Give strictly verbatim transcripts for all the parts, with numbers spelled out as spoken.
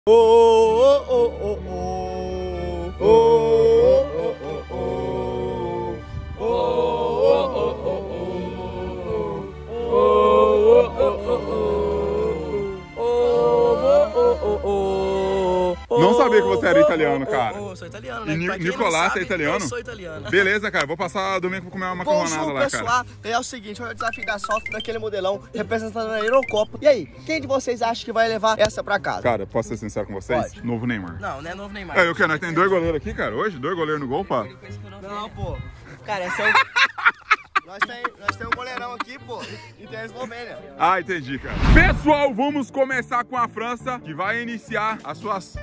Oh, oh, oh, oh, oh, oh, oh, oh, oh, oh. Não sabia que você era italiano, cara. Eu sou italiano, né? E Ni Nicolás é italiano? Eu sou italiano. Beleza, cara. Vou passar domingo pra comer uma macarronada lá, pessoal, cara. é o seguinte, olha o desafio das fotos daquele modelão representando a Eurocopa. E aí, quem de vocês acha que vai levar essa pra casa? Cara, posso ser sincero com vocês? Pode. Novo Neymar. Não, não é novo Neymar. É, eu quero. Nós tem dois goleiros aqui, cara, hoje? Dois goleiros no gol, pá? Não, pô. Cara, esse é o... Nós temos nós tem um goleirão aqui, pô, e tem a Eslovênia. Ah, entendi, cara. Pessoal, vamos começar com a França, que vai iniciar as suas...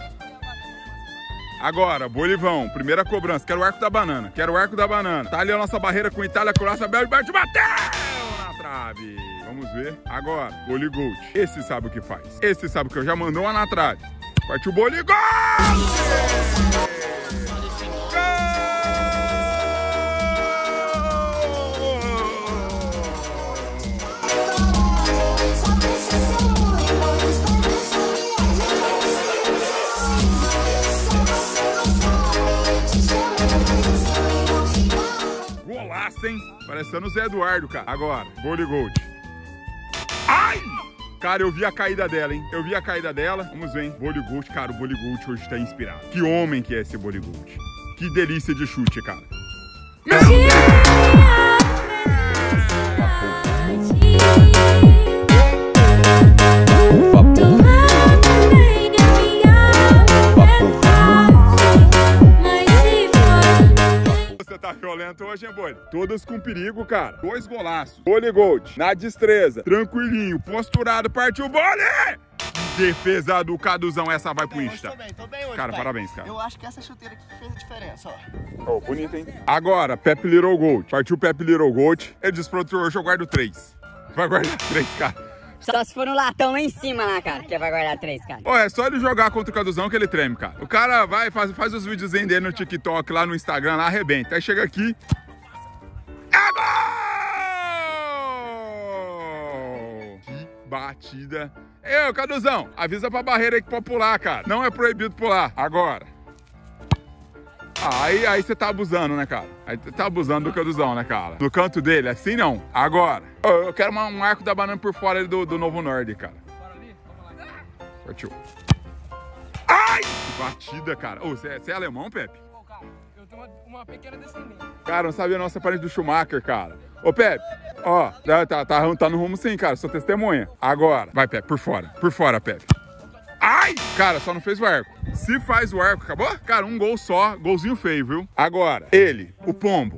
Agora, Bolivão, primeira cobrança. Quero o arco da banana, quero o arco da banana. Tá ali a nossa barreira com Itália, Croácia, Bélgica, Bélgica, bateu na trave. Vamos ver. Agora, Boligold. Esse sabe o que faz. Esse sabe que eu já mandou uma na trave. Partiu o Boligold! Hein? Parecendo o Zé Eduardo, cara. Agora, Boligold. Ai! Cara, eu vi a caída dela, hein? Eu vi a caída dela. Vamos ver, hein? Boligold, cara, o Boligold hoje tá inspirado. Que homem que é esse Boligold. Que delícia de chute, cara. Meu Deus! Tá violento hoje, hein, boi? Todas com perigo, cara. Dois golaços. Boligold, na destreza. Tranquilinho, posturado, partiu o bole! Defesa do Caduzão, essa vai pro Insta. Tô bem, tô bem hoje, cara, pai. parabéns, cara. Eu acho que essa chuteira aqui fez a diferença, ó. Oh, bonito, hein? Agora, Pepe Little Gold. Partiu Pepe Little Gold. Ele disse pro outro, hoje eu guardo três. Vai guardar três, cara. Só se for um latão lá em cima, lá, cara, que vai guardar três, cara. Ó, é só ele jogar contra o Caduzão que ele treme, cara. O cara vai, faz, faz os videozinhos dele no TikTok, lá no Instagram, lá arrebenta. Aí chega aqui... É gol! Que batida. Ei, Caduzão, avisa pra barreira aí que pode pular, cara. Não é proibido pular. Agora. Ah, aí, aí você tá abusando, né, cara? Aí você tá abusando do Caduzão, né, cara? No canto dele, assim não. Agora. Eu, eu quero uma, um arco da banana por fora do, do Novo Nord, cara. Partiu. Ai! Que batida, cara. Ô, você é, é alemão, Pepe? Ô, cara, eu tenho uma, uma pequena descendência. Cara, não sabia a nossa parente do Schumacher, cara. Ô, Pepe, ó, tá, tá, tá, tá no rumo sim, cara. Sou testemunha. Agora. Vai, Pepe, por fora. Por fora, Pepe. Ai! Cara, só não fez o arco. Se faz o arco, acabou? Cara, um gol só. Golzinho feio, viu? Agora, ele, o Pombo.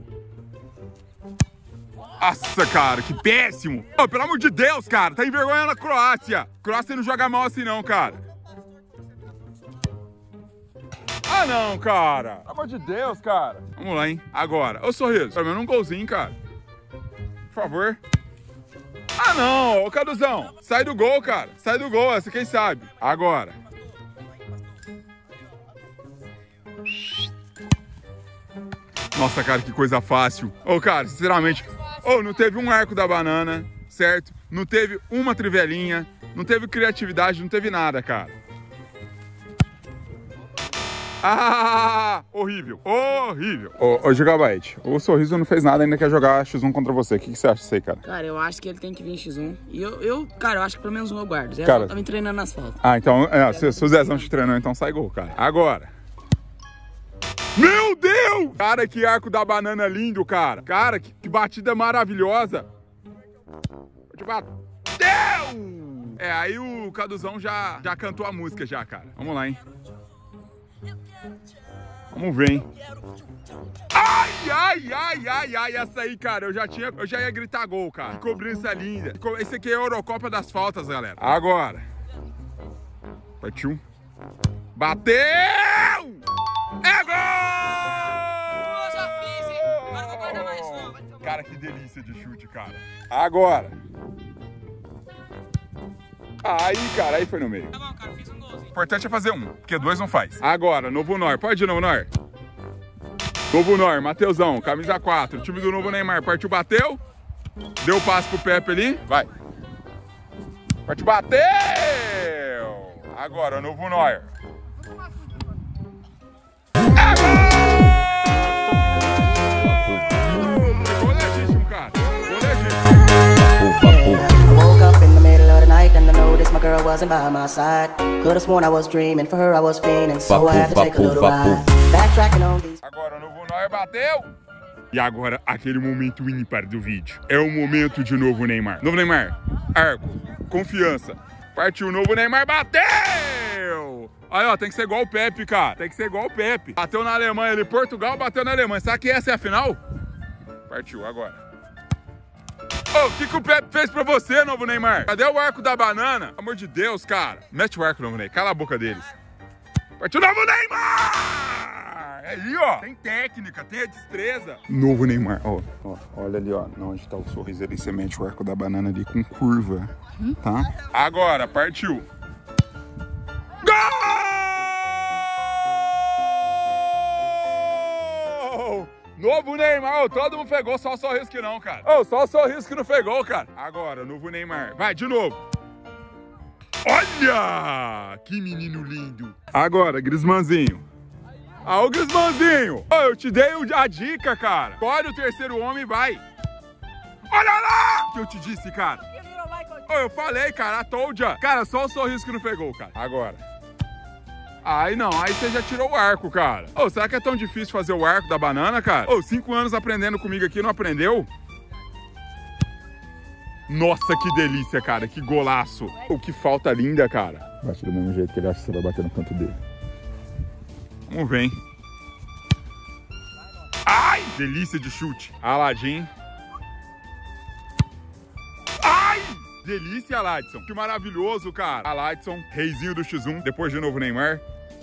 Nossa, cara, que péssimo. Oh, pelo amor de Deus, cara. Tá envergonhando a Croácia. Croácia não joga mal assim não, cara. Ah, não, cara. Pelo amor de Deus, cara. Vamos lá, hein? Agora. Ô, Sorriso. Pelo menos um golzinho, cara. Por favor. Ah, não. Ô, Caduzão. Sai do gol, cara. Sai do gol. Essa quem sabe. Agora. Nossa, cara, que coisa fácil. Ô, cara, sinceramente... Ô, não teve um arco da banana, certo? Não teve uma trivelinha. Não teve criatividade, não teve nada, cara. Ah, horrível, horrível. Ô, ô Gigabyte, o Sorriso não fez nada, ainda quer jogar xis um contra você. O que, que você acha disso aí, cara? Cara, eu acho que ele tem que vir em xis um. E eu, eu cara, eu acho que pelo menos um eu guardo. Zé Cara... tá me treinando nas faltas. Ah, então, é, se, se o Zezão te treinou, então sai gol, cara. Agora. Meu Deus! Cara, que arco da banana lindo, cara. Cara, que, que batida maravilhosa. Bateu! É, aí o Caduzão já, já cantou a música já, cara. Vamos lá, hein? Vamos ver, hein? Ai, ai, ai, ai, ai, essa aí, cara, eu já tinha, eu já ia gritar gol, cara. Que cobrança linda. Esse aqui é a Eurocopa das faltas, galera. Agora. Partiu. Bateu! É gol! Eu já fiz, hein? Agora eu vou guardar mais um. Cara, que delícia de chute, cara. Agora. Aí, cara, aí foi no meio. Tá bom, cara, fiz um golzinho. O importante é fazer um, porque dois não faz. Agora, Novo Nor. Pode ir, Novo Nor. Novo Nor, Mateusão, camisa quatro. Time do Novo Neymar. Partiu, bateu. Deu o passe pro Pepe ali. Vai. Partiu, bateu! Agora, novo Neuer. My girl wasn't by my side. Could have sworn I was dreaming. For her I was fiending. So I had to take a little ride. Backtracking on these. Agora o novo Neuer bateu. E agora aquele momento ímpar do vídeo. É o momento de novo Neymar. Novo Neymar. Arco. Confiança. Partiu o novo Neymar. Bateu! Aí, ó, tem que ser igual o Pepe, cara. Tem que ser igual o Pepe. Bateu na Alemanha ali. Portugal bateu na Alemanha. Será que essa é a final? Partiu agora. Ô, oh, o que, que o Pepe fez pra você, novo Neymar? Cadê o arco da banana? Pelo amor de Deus, cara. Mete o arco, novo Neymar. Cala a boca deles. Partiu o novo Neymar! É aí, ó. Tem técnica, tem a destreza. Novo Neymar. Ó, ó, olha ali, ó. Onde tá o sorriso ali. Você mete o arco da banana ali com curva, tá? Agora, partiu. Gol! Novo Neymar, oh, todo mundo pegou, só o sorriso que não, cara. Oh, só o sorriso que não pegou, cara. Agora, novo Neymar. Vai, de novo. Olha! Que menino lindo. Agora, Griezmannzinho. Ah, o Griezmannzinho. Oh, eu te dei a dica, cara. Escolhe o terceiro homem e vai. Olha lá! O que eu te disse, cara? Oh, eu falei, cara, a told ya. Cara, só o sorriso que não pegou, cara. Agora. Aí não, aí você já tirou o arco, cara. Ô, oh, será que é tão difícil fazer o arco da banana, cara? Ô, oh, cinco anos aprendendo comigo aqui, não aprendeu? Nossa, que delícia, cara, que golaço. Oh, que falta linda, cara. Bate do mesmo jeito que ele acha que você vai bater no canto dele. Vamos ver, hein? Ai, delícia de chute. Aladim. Ai! Delícia, Aladson. Que maravilhoso, cara. Aladson, reizinho do xis um. Depois de novo Neymar.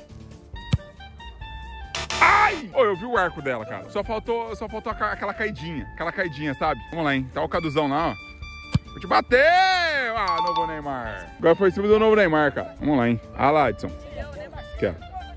Ai! Oh, eu vi o arco dela, cara. Só faltou, só faltou aquela caidinha. Aquela caidinha, sabe? Vamos lá, hein? Tá o Caduzão lá, ó. Vou te bater! Ah, novo Neymar. Agora foi em cima do novo Neymar, cara. Vamos lá, hein? Aladson. Quero.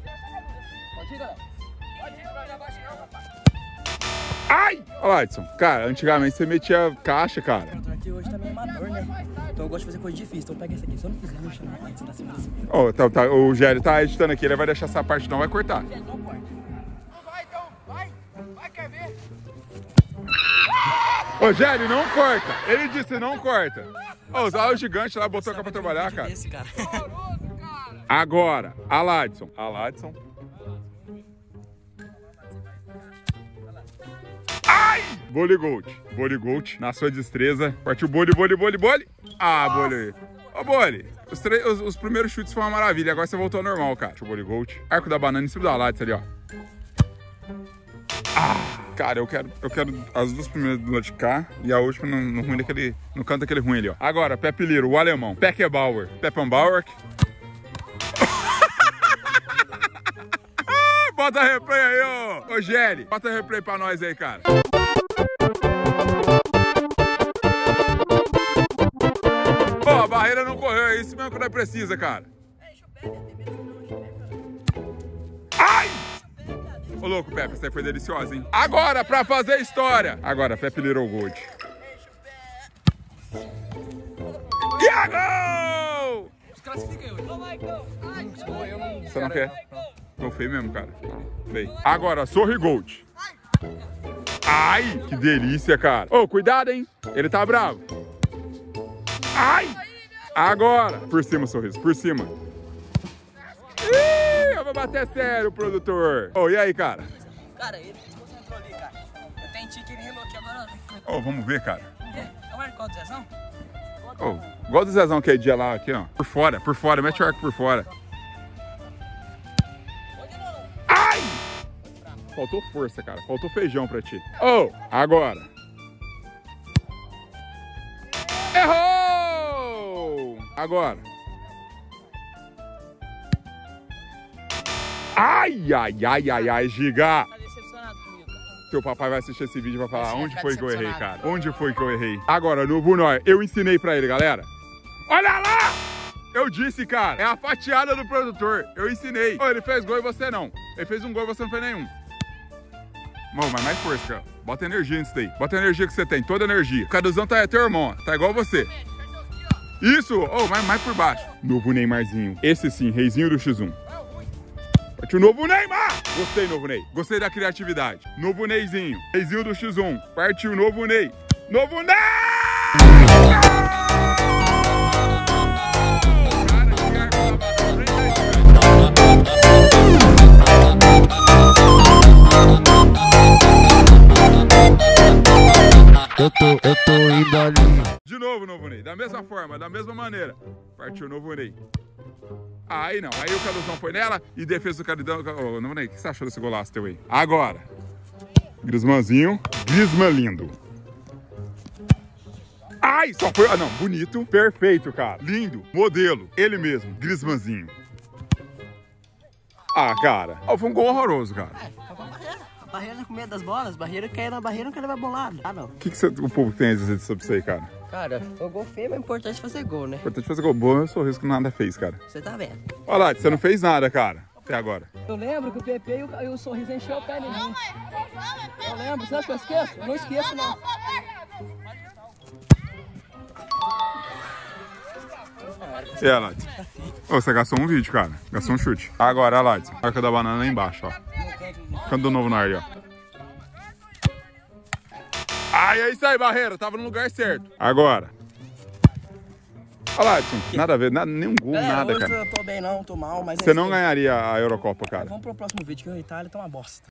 Ai! Aladson, cara, antigamente você metia caixa, cara. Aqui hoje tá meio amador, né? Então eu gosto de fazer coisa difícil. Então pega esse aqui. Se eu não fizer, eu chamo mais. Você tá cima desse aqui. Ó, tá, tá, o Gélio tá editando aqui. Ele vai deixar essa parte, não vai cortar. Não corta. Vai, então. Vai. Vai, quer ver? Ô, Gélio, não corta. Ele disse não corta. Ô, usar o gigante lá, botou a capa pra trabalhar, cara. Esse, cara. Agora, Aladson. Aladson. Ai! Boli Gold. Boli Gold, na sua destreza. Partiu Boli, Boli, Boli, Boli. Ah, Boli. Ô, Boli, os, os, os primeiros chutes foram uma maravilha. Agora você voltou ao normal, cara. Partiu Boli Gold. Arco da banana em cima do Aladson ali, ó. Ah, cara, eu quero, eu quero as duas primeiras do lado de cá e a última no, no ruim daquele, no canto daquele ruim ali, ó. Agora, Pepe Liro, o alemão. Peckenbauer. Peppenbauer. Bota replay aí, ô. Ô, Gelli, bota replay pra nós aí, cara. Pô, a barreira não correu, é isso mesmo que nós precisa, cara. Ai! Ô, louco, Pepe, essa aí foi deliciosa, hein? Agora, pra fazer história. Agora, Pepe Little Gold. E a gol! Desclassifica eu. Você não quer? Tô feio mesmo, cara. Feio. Agora, Sorri Gold. Ai, que delícia, cara. Ô, cuidado, hein? Ele tá bravo. Ai! Agora. Por cima, Sorriso, por cima. Ih, eu vou bater sério, produtor. Ô, e aí, cara? Cara, ele desconcentrou ali, cara. Eu tentei que ele relou aqui agora. Ô, vamos ver, cara. É o arco do Zezão? Ô, igual do Zezão aquele dia lá, aqui, ó. Por fora, por fora. Mete o arco por fora. Ai! Faltou força, cara. Faltou feijão pra ti. Ô, oh, agora. Errou! Agora. Ai, ai, ai, ai, ai, Giga. Tá decepcionado comigo, cara. Teu papai vai assistir esse vídeo e vai falar Você vai onde ficar foi que eu errei, decepcionado. cara. Onde foi que eu errei? Agora, no Bunói, eu ensinei pra ele, galera. Olha lá! Eu disse, cara, é a fatiada do produtor. Eu ensinei. Oh, ele fez gol e você não. Ele fez um gol e você não fez nenhum. Mano, mas mais força, cara. Bota energia nisso daí. Bota a energia que você tem, toda a energia. O Caduzão tá é teu irmão, ó. Tá igual você. Isso! Oh, mais, mais por baixo. Novo Neymarzinho. Esse sim, reizinho do X um. Partiu o novo Neymar! Gostei, novo Ney. Gostei da criatividade. Novo Neyzinho. Reizinho do X um. Partiu o novo Ney. Novo Ney! Eu tô, eu tô indo ali. De novo, novo Ney. Da mesma forma, da mesma maneira. Partiu o novo Ney. Aí não. Aí o Caduzão foi nela e defesa do Caridão. Ô, novo Ney, o que você achou desse golaço teu aí? Agora. Griezmannzinho. Griezmann lindo. Ai, só foi... Ah, não. Bonito. Perfeito, cara. Lindo. Modelo. Ele mesmo. Griezmannzinho. Ah, cara. Oh, foi um gol horroroso, cara. Barreira com medo das bolas, barreira cair na barreira, não quer levar bolado. Ah, não. O que, que você, o povo tem a dizer sobre isso aí, cara? Cara, o gol feio, mas é importante fazer gol, né? Importante fazer gol bom, é o sorriso que nada fez, cara. Você tá vendo? Olha lá, você não fez nada, cara, até agora. Eu lembro que o P P e o, e o sorriso encheu o pé de mim. Eu lembro, você acha que eu esqueço? Eu não esqueço, não. E aí, Lads? Ô, você gastou um vídeo, cara. Gastou um chute. Agora, Lads, marca da banana lá embaixo, ó. Canto do novo na área, ó. Ai, é isso aí, Barreira. Tava no lugar certo. Agora. Olha lá, Edson. Nada a ver. Nada, nenhum gol, É, nada, hoje cara. eu tô bem não, tô mal, mas... Você não ganharia a Eurocopa, cara. Vamos pro próximo vídeo, que o Itália tá uma bosta.